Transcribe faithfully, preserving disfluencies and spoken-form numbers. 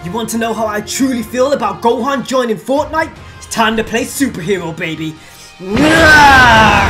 You want to know how I truly feel about Gohan joining Fortnite? It's time to play superhero, baby.